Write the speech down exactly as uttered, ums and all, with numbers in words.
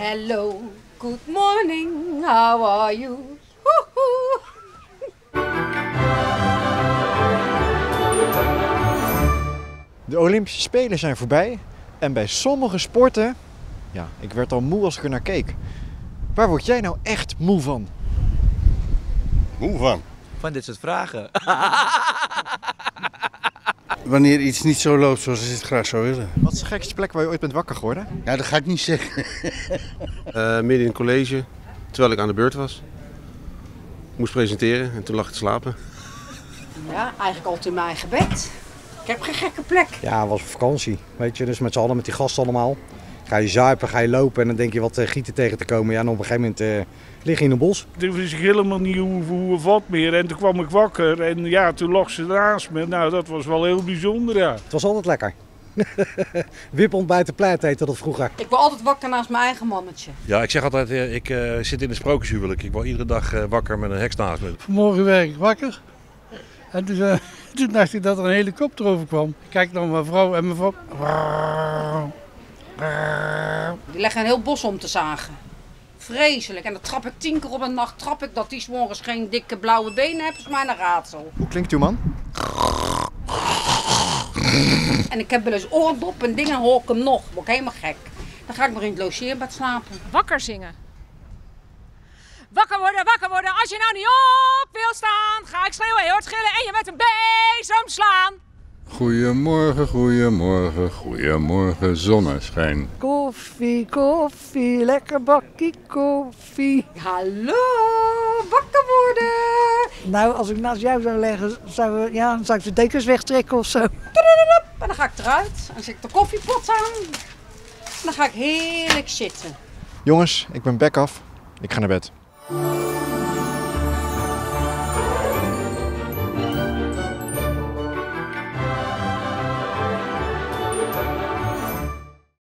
Hello, good morning, how are you? Woehoe. De Olympische Spelen zijn voorbij en bij sommige sporten, ja, ik werd al moe als ik er naar keek. Waar word jij nou echt moe van? Moe van? Van dit soort vragen. Wanneer iets niet zo loopt zoals ze het graag zou willen. Wat is de gekste plek waar je ooit bent wakker geworden? Ja, dat ga ik niet zeggen. Uh, midden in het college, terwijl ik aan de beurt was. Ik moest presenteren en toen lag ik te slapen. Ja, eigenlijk altijd in mijn eigen bed. Ik heb geen gekke plek. Ja, het was vakantie, weet je, dus met z'n allen, met die gasten allemaal. Ga je zuipen, ga je lopen en dan denk je wat uh, gieten tegen te komen. Ja, en op een gegeven moment uh, lig je in een bos. Toen wist ik helemaal niet hoe, hoe of wat meer en toen kwam ik wakker en ja, toen lag ze naast me. Nou, dat was wel heel bijzonder, ja. Het was altijd lekker. Wipontbijt de pleit heette dat vroeger. Ik word altijd wakker naast mijn eigen mannetje. Ja, ik zeg altijd, ik uh, zit in een sprookjeshuwelijk. Ik word iedere dag uh, wakker met een heks naast me. Vanmorgen werd ik wakker. En toen, uh, toen dacht ik dat er een helikopter over kwam. Ik kijk naar mijn vrouw en mijn vrouw. Die leggen een heel bos om te zagen. Vreselijk. En dan trap ik tien keer op een nacht, trap ik dat die 's morgens geen dikke blauwe benen hebben. Is mij een raadsel. Hoe klinkt uw man? En ik heb wel eens oordop en dingen, hoor ik hem nog. Word ik helemaal gek. Dan ga ik maar in het logeerbed slapen. Wakker zingen. Wakker worden, wakker worden. Als je nou niet op wil staan, ga ik schreeuwen, je hoort schillen en je met een bezem slaan. Goedemorgen, goedemorgen, goedemorgen zonneschijn. Koffie, koffie, lekker bakkie koffie. Hallo, wakker worden. Nou, als ik naast jou zou leggen, zou, we, ja, zou ik de dekens wegtrekken of zo. En dan ga ik eruit en dan zet ik de koffiepot aan. En dan ga ik heerlijk zitten. Jongens, ik ben back af. Ik ga naar bed.